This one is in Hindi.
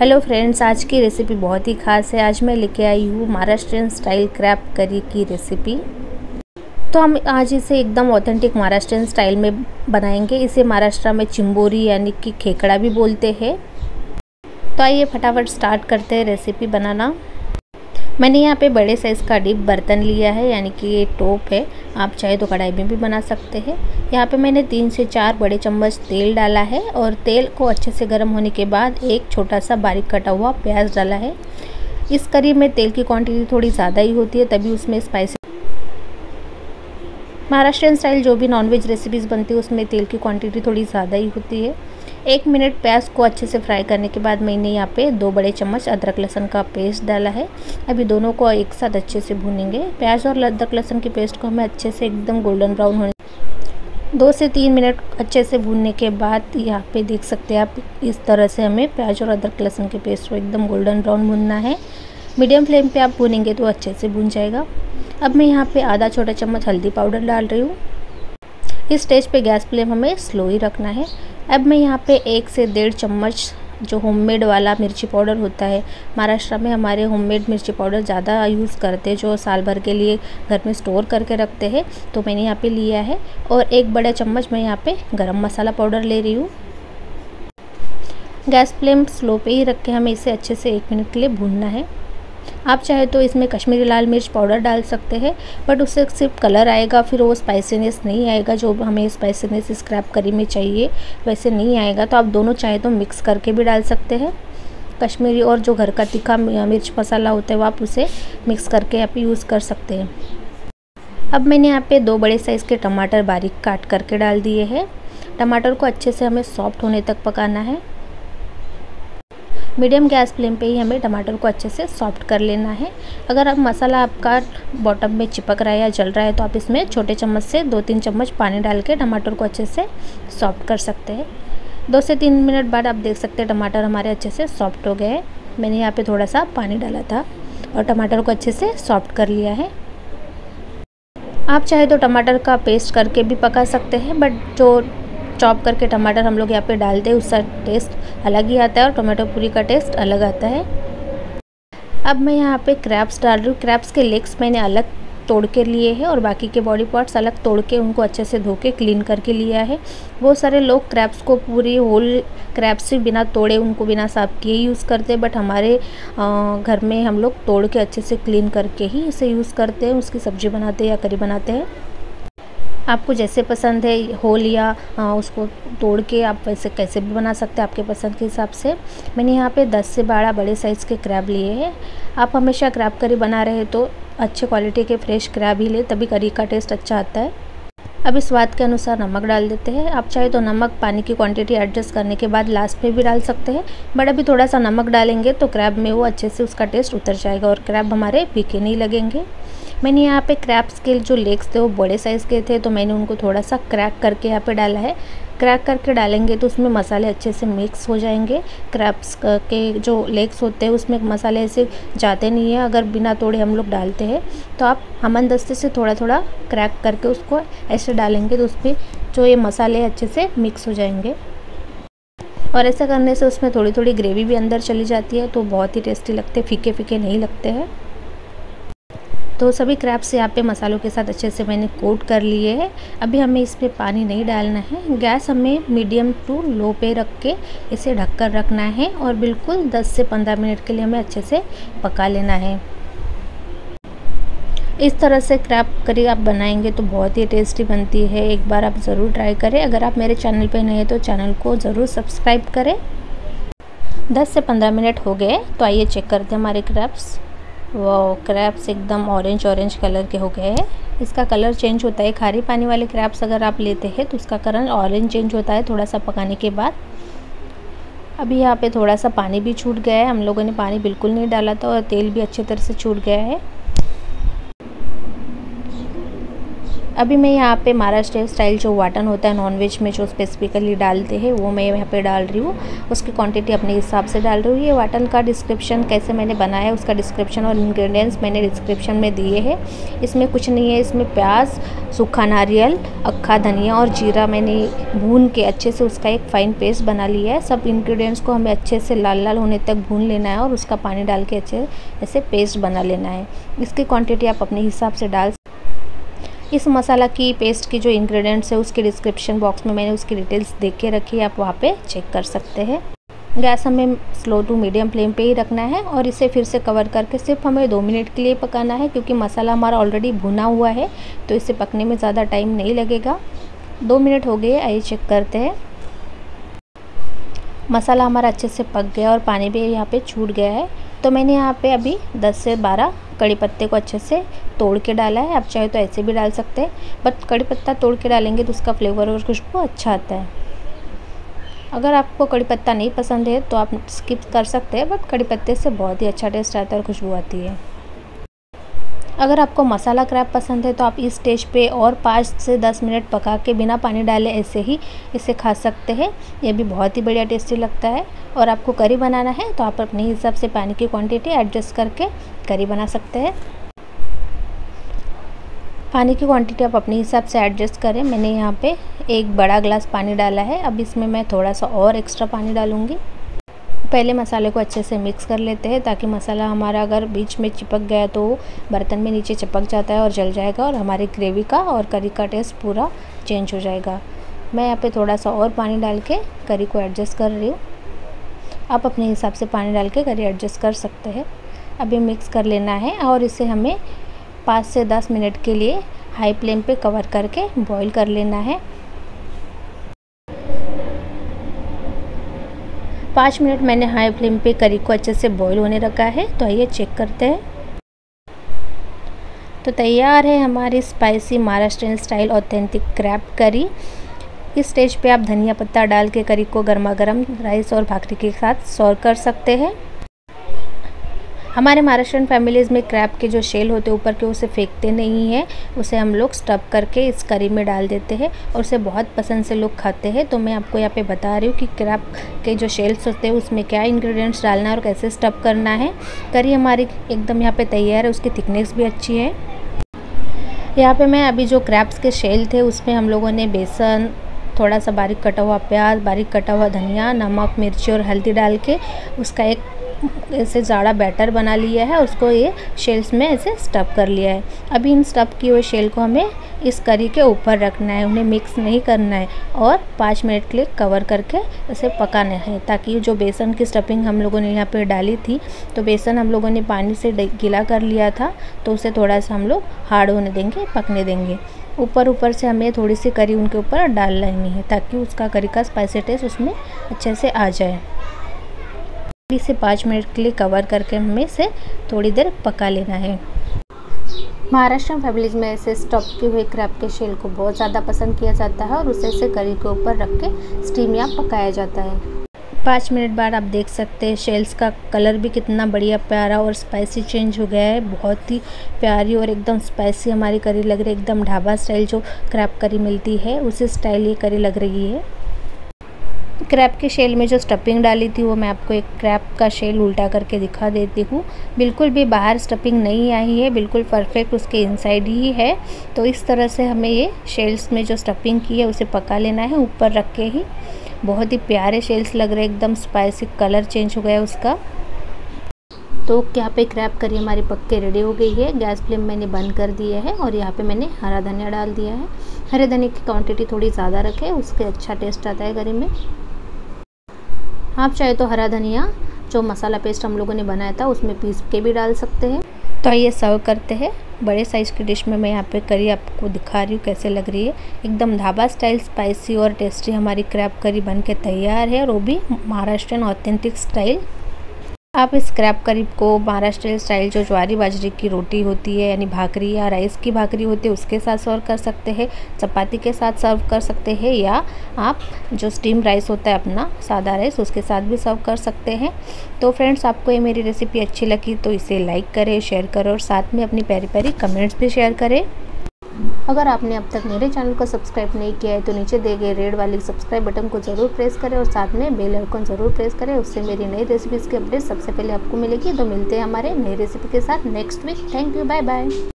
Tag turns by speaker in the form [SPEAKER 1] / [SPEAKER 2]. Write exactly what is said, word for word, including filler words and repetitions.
[SPEAKER 1] हेलो फ्रेंड्स, आज की रेसिपी बहुत ही ख़ास है। आज मैं लेके आई हूँ महाराष्ट्रियन स्टाइल क्रैब करी की रेसिपी। तो हम आज इसे एकदम ऑथेंटिक महाराष्ट्रियन स्टाइल में बनाएंगे। इसे महाराष्ट्र में चिंबोरी यानी कि खेकड़ा भी बोलते हैं। तो आइए फटाफट स्टार्ट करते हैं रेसिपी बनाना। मैंने यहाँ पे बड़े साइज़ का डीप बर्तन लिया है, यानी कि ये टोप है। आप चाहे तो कढ़ाई में भी बना सकते हैं। यहाँ पे मैंने तीन से चार बड़े चम्मच तेल डाला है और तेल को अच्छे से गर्म होने के बाद एक छोटा सा बारीक कटा हुआ प्याज डाला है। इस करी में तेल की क्वांटिटी थोड़ी ज़्यादा ही होती है, तभी उसमें स्पाइसी महाराष्ट्रियन स्टाइल जो भी नॉनवेज रेसिपीज़ बनती है उसमें तेल की क्वांटिटी थोड़ी ज़्यादा ही होती है। एक मिनट प्याज को अच्छे से फ्राई करने के बाद मैंने यहाँ पे दो बड़े चम्मच अदरक लहसुन का पेस्ट डाला है। अभी दोनों को एक साथ अच्छे से भूनेंगे। प्याज और अदरक लहसुन की पेस्ट को हमें अच्छे से एकदम गोल्डन ब्राउन होने दो से तीन मिनट अच्छे से भूनने के बाद यहाँ पे देख सकते हैं आप, इस तरह से हमें प्याज और अदरक लहसुन के पेस्ट को एकदम गोल्डन ब्राउन भूनना है। मीडियम फ्लेम पे आप भूनेंगे तो अच्छे से भून जाएगा। अब मैं यहाँ पे आधा छोटा चम्मच हल्दी पाउडर डाल रही हूँ। इस स्टेज पे गैस फ्लेम हमें स्लो ही रखना है। अब मैं यहाँ पे एक से डेढ़ चम्मच जो होममेड वाला मिर्ची पाउडर होता है, महाराष्ट्र में हमारे होममेड मिर्ची पाउडर ज़्यादा यूज़ करते हैं, जो साल भर के लिए घर में स्टोर करके रखते हैं, तो मैंने यहाँ पे लिया है। और एक बड़ा चम्मच मैं यहाँ पे गरम मसाला पाउडर ले रही हूँ। गैस फ्लेम स्लो पे ही रख के हमें इसे अच्छे से एक मिनट के लिए भूनना है। आप चाहे तो इसमें कश्मीरी लाल मिर्च पाउडर डाल सकते हैं, बट उससे सिर्फ कलर आएगा, फिर वो स्पाइसीनेस नहीं आएगा जो हमें स्पाइसीनेस स्क्रैप करी में चाहिए, वैसे नहीं आएगा। तो आप दोनों चाहे तो मिक्स करके भी डाल सकते हैं। कश्मीरी और जो घर का तीखा मिर्च मसाला होता है वो आप उसे मिक्स करके आप यूज़ कर सकते हैं। अब मैंने यहाँ पे दो बड़े साइज़ के टमाटर बारीक काट करके डाल दिए हैं। टमाटर को अच्छे से हमें सॉफ्ट होने तक पकाना है। मीडियम गैस फ्लेम पे ही हमें टमाटर को अच्छे से सॉफ्ट कर लेना है। अगर अब मसाला आपका बॉटम में चिपक रहा है या जल रहा है तो आप इसमें छोटे चम्मच से दो तीन चम्मच पानी डाल के टमाटर को अच्छे से सॉफ्ट कर सकते हैं। दो से तीन मिनट बाद आप देख सकते हैं टमाटर हमारे अच्छे से सॉफ्ट हो गए हैं। मैंने यहाँ पे थोड़ा सा पानी डाला था और टमाटर को अच्छे से सॉफ्ट कर लिया है। आप चाहे तो टमाटर का पेस्ट करके भी पका सकते हैं, बट जो चॉप करके टमाटर हम लोग यहाँ पे डालते हैं उसका टेस्ट अलग ही आता है और टमाटो पूरी का टेस्ट अलग आता है। अब मैं यहाँ पे क्रैब्स डाल रही हूँ। क्रैब्स के लेग्स मैंने अलग तोड़ के लिए हैं और बाकी के बॉडी पार्ट्स अलग तोड़ के उनको अच्छे से धो के क्लीन करके लिया है। बहुत सारे लोग क्रैब्स को पूरी होल क्रैब्स से बिना तोड़े, उनको बिना साफ किए यूज़ करते हैं, बट हमारे घर में हम लोग तोड़ के अच्छे से क्लीन करके ही इसे यूज़ करते हैं। उसकी सब्ज़ी बनाते हैं या करी बनाते हैं। आपको जैसे पसंद है, होल या आ, उसको तोड़ के आप वैसे कैसे भी बना सकते हैं आपके पसंद के हिसाब से। मैंने यहाँ पे दस से बारह बड़े साइज़ के क्रैब लिए हैं। आप हमेशा क्रैब करी बना रहे तो अच्छे क्वालिटी के फ्रेश क्रैब ही ले, तभी करी का टेस्ट अच्छा आता है। अब इस स्वाद के अनुसार नमक डाल देते हैं। आप चाहे तो नमक पानी की क्वांटिटी एडजस्ट करने के बाद लास्ट में भी डाल सकते हैं, बट अभी थोड़ा सा नमक डालेंगे तो क्रैब में वो अच्छे से उसका टेस्ट उतर जाएगा और क्रैब हमारे फीके नहीं लगेंगे। मैंने यहाँ पे क्रैब्स के जो लेग्स थे वो बड़े साइज़ के थे, तो मैंने उनको थोड़ा सा क्रैक करके यहाँ पे डाला है। क्रैक करके डालेंगे तो उसमें मसाले अच्छे से मिक्स हो जाएंगे। क्रैब्स के जो लेग्स होते हैं उसमें मसाले ऐसे जाते नहीं है। अगर बिना तोड़े हम लोग डालते हैं तो आप हमनदस्ते से थोड़ा थोड़ा क्रैक करके उसको ऐसे डालेंगे तो उसमें जो ये मसाले अच्छे से मिक्स हो जाएंगे। और ऐसा करने से उसमें थोड़ी थोड़ी ग्रेवी भी अंदर चली जाती है, तो बहुत ही टेस्टी लगते, फीके फीके नहीं लगते हैं। तो सभी क्रैब्स यहाँ पे मसालों के साथ अच्छे से मैंने कोट कर लिए हैं। अभी हमें इसमें पानी नहीं डालना है। गैस हमें मीडियम टू लो पे रख के इसे ढककर रखना है और बिल्कुल दस से पंद्रह मिनट के लिए हमें अच्छे से पका लेना है। इस तरह से क्रैब करी आप बनाएंगे तो बहुत ही टेस्टी बनती है। एक बार आप ज़रूर ट्राई करें। अगर आप मेरे चैनल पे नए हैं तो चैनल को ज़रूर सब्सक्राइब करें। दस से पंद्रह मिनट हो गए, तो आइए चेक करते हैं हमारे क्रैब्स। वो क्रैब्स एकदम ऑरेंज ऑरेंज कलर के हो गए हैं। इसका कलर चेंज होता है। खारे पानी वाले क्रैब्स अगर आप लेते हैं तो उसका कलर ऑरेंज चेंज होता है थोड़ा सा पकाने के बाद। अभी यहाँ पे थोड़ा सा पानी भी छूट गया है। हम लोगों ने पानी बिल्कुल नहीं डाला था और तेल भी अच्छी तरह से छूट गया है। अभी मैं यहाँ पे महाराष्ट्र स्टाइल जो वाटन होता है नॉनवेज में जो स्पेसिफिकली डालते हैं वो मैं यहाँ पे डाल रही हूँ। उसकी क्वांटिटी अपने हिसाब से डाल रही हूँ। ये वाटन का डिस्क्रिप्शन कैसे मैंने बनाया उसका डिस्क्रिप्शन और इंग्रेडिएंट्स मैंने डिस्क्रिप्शन में दिए हैं। इसमें कुछ नहीं है, इसमें प्याज, सूखा नारियल, अक्खा धनिया और जीरा मैंने भून के अच्छे से उसका एक फ़ाइन पेस्ट बना लिया है। सब इंग्रेडिएंट्स को हमें अच्छे से लाल लाल होने तक भून लेना है और उसका पानी डाल के अच्छे ऐसे पेस्ट बना लेना है। इसकी क्वांटिटी आप अपने हिसाब से डाल। इस मसाला की पेस्ट की जो इंग्रेडिएंट्स है उसके डिस्क्रिप्शन बॉक्स में मैंने उसकी डिटेल्स देख के रखी है, आप वहाँ पे चेक कर सकते हैं। गैस हमें स्लो टू मीडियम फ्लेम पे ही रखना है और इसे फिर से कवर करके सिर्फ हमें दो मिनट के लिए पकाना है, क्योंकि मसाला हमारा ऑलरेडी भुना हुआ है तो इसे पकने में ज़्यादा टाइम नहीं लगेगा। दो मिनट हो गए, आइए चेक करते हैं। मसाला हमारा अच्छे से पक गया और पानी भी यहाँ पे छूट गया है। तो मैंने यहाँ पे अभी दस से बारह कड़ी पत्ते को अच्छे से तोड़ के डाला है। आप चाहे तो ऐसे भी डाल सकते हैं, बट कड़ी पत्ता तोड़ के डालेंगे तो उसका फ्लेवर और खुशबू अच्छा आता है। अगर आपको कड़ी पत्ता नहीं पसंद है तो आप स्किप कर सकते हैं, बट कड़ी पत्ते से बहुत ही अच्छा टेस्ट आता है और खुशबू आती है। अगर आपको मसाला क्रैब पसंद है तो आप इस स्टेज पे और पाँच से दस मिनट पका के बिना पानी डाले ऐसे ही इसे खा सकते हैं। ये भी बहुत ही बढ़िया टेस्टी लगता है। और आपको करी बनाना है तो आप अपने हिसाब से पानी की क्वांटिटी एडजस्ट करके करी बना सकते हैं। पानी की क्वांटिटी आप अपने हिसाब से एडजस्ट करें। मैंने यहाँ पे एक बड़ा ग्लास पानी डाला है। अब इसमें मैं थोड़ा सा और एक्स्ट्रा पानी डालूँगी। पहले मसाले को अच्छे से मिक्स कर लेते हैं, ताकि मसाला हमारा अगर बीच में चिपक गया तो बर्तन में नीचे चिपक जाता है और जल जाएगा और हमारी ग्रेवी का और करी का टेस्ट पूरा चेंज हो जाएगा। मैं यहाँ पे थोड़ा सा और पानी डाल के करी को एडजस्ट कर रही हूँ। आप अपने हिसाब से पानी डाल के करी एडजस्ट कर सकते हैं। अभी मिक्स कर लेना है और इसे हमें पाँच से दस मिनट के लिए हाई फ्लेम पे कवर करके बॉईल कर लेना है। पाँच मिनट मैंने हाई फ्लेम पे करी को अच्छे से बॉईल होने रखा है। तो आइए चेक करते हैं। तो तैयार है हमारी spicy Maharashtrian style authentic crab curry. इस स्टेज पे आप धनिया पत्ता डाल के करी को गर्मा गर्म राइस और भाकरी के साथ सर्व कर सकते हैं। हमारे महाराष्ट्रियन फैमिलीज़ में क्रैब के जो शेल होते हैं ऊपर के, उसे फेंकते नहीं हैं, उसे हम लोग स्टफ करके इस करी में डाल देते हैं और उसे बहुत पसंद से लोग खाते हैं। तो मैं आपको यहाँ पे बता रही हूँ कि क्रैब के जो शेल्स होते हैं उसमें क्या इंग्रेडिएंट्स डालना है और कैसे स्टफ करना है। करी हमारी एकदम यहाँ पे तैयार है, उसकी थिकनेस भी अच्छी है। यहाँ पे मैं अभी जो क्रैब्स के शेल थे उसमें हम लोगों ने बेसन, थोड़ा सा बारीक कटा हुआ प्याज, बारीक कटा हुआ धनिया, नमक, मिर्ची और हल्दी डाल के उसका एक ऐसे ज़ाड़ा बैटर बना लिया है। उसको ये शेल्स में ऐसे स्टफ़ कर लिया है। अभी इन स्टफ़ किए हुए शेल को हमें इस करी के ऊपर रखना है, उन्हें मिक्स नहीं करना है और पाँच मिनट के लिए कवर करके इसे पकाना है, ताकि जो बेसन की स्टफिंग हम लोगों ने यहाँ पे डाली थी, तो बेसन हम लोगों ने पानी से गीला कर लिया था, तो उसे थोड़ा सा हम लोग हार्ड होने देंगे, पकने देंगे। ऊपर ऊपर से हमें थोड़ी सी करी उनके ऊपर डाल लेनी है, ताकि उसका करी का स्पाइसी टेस्ट उसमें अच्छे से आ जाए। इसे पाँच मिनट के लिए कवर करके हमें इसे थोड़ी देर पका लेना है। महाराष्ट्रियन फैमिलीज़ में ऐसे स्टफ किए हुए क्रैब के शेल को बहुत ज़्यादा पसंद किया जाता है और उसे ऐसे करी के ऊपर रख के स्टीम या पकाया जाता है। पाँच मिनट बाद आप देख सकते हैं शेल्स का कलर भी कितना बढ़िया प्यारा और स्पाइसी चेंज हो गया है। बहुत ही प्यारी और एकदम स्पाइसी हमारी करी लग रही है। एकदम ढाबा स्टाइल जो क्रैब करी मिलती है उसी स्टाइल ये करी लग रही है। क्रैब के शेल में जो स्टफिंग डाली थी वो मैं आपको एक क्रैब का शेल उल्टा करके दिखा देती हूँ। बिल्कुल भी बाहर स्टफिंग नहीं आई है, बिल्कुल परफेक्ट उसके इनसाइड ही है। तो इस तरह से हमें ये शेल्स में जो स्टफिंग की है उसे पका लेना है ऊपर रख के ही। बहुत ही प्यारे शेल्स लग रहे हैं, एकदम स्पाइसी कलर चेंज हो गया उसका। तो यहाँ पे क्रैब करी हमारी पक के रेडी हो गई है। गैस फ्लेम मैंने बंद कर दिया है और यहाँ पे मैंने हरा धनिया डाल दिया है। हरे धनिया की क्वांटिटी थोड़ी ज़्यादा रखें, उसके अच्छा टेस्ट आता है करी में। आप चाहे तो हरा धनिया जो मसाला पेस्ट हम लोगों ने बनाया था उसमें पीस के भी डाल सकते हैं। तो आइए सर्व करते हैं। बड़े साइज़ की डिश में मैं यहाँ पे करी आपको दिखा रही हूँ कैसे लग रही है। एकदम ढाबा स्टाइल स्पाइसी और टेस्टी हमारी क्रैब करी बन के तैयार है, और वो भी महाराष्ट्रियन ऑथेंटिक स्टाइल। आप इस क्रैब करी को महाराष्ट्र स्टाइल जो ज्वारी बाजरे की रोटी होती है, यानी भाकरी या राइस की भाकरी होती है, उसके साथ सर्व कर सकते हैं, चपाती के साथ सर्व कर सकते हैं, या आप जो स्टीम राइस होता है अपना सादा राइस उसके साथ भी सर्व कर सकते हैं। तो फ्रेंड्स, आपको ये मेरी रेसिपी अच्छी लगी तो इसे लाइक करें, शेयर करें और साथ में अपनी प्यारी प्यारी कमेंट्स भी शेयर करें। अगर आपने अब तक मेरे चैनल को सब्सक्राइब नहीं किया है तो नीचे दिए गए रेड वाली सब्सक्राइब बटन को ज़रूर प्रेस करें और साथ में बेल आइकन ज़रूर प्रेस करें। उससे मेरी नई रेसिपीज़ की अपडेट सबसे पहले आपको मिलेगी। तो मिलते हैं हमारे नई रेसिपी के साथ next week. Thank you, bye bye.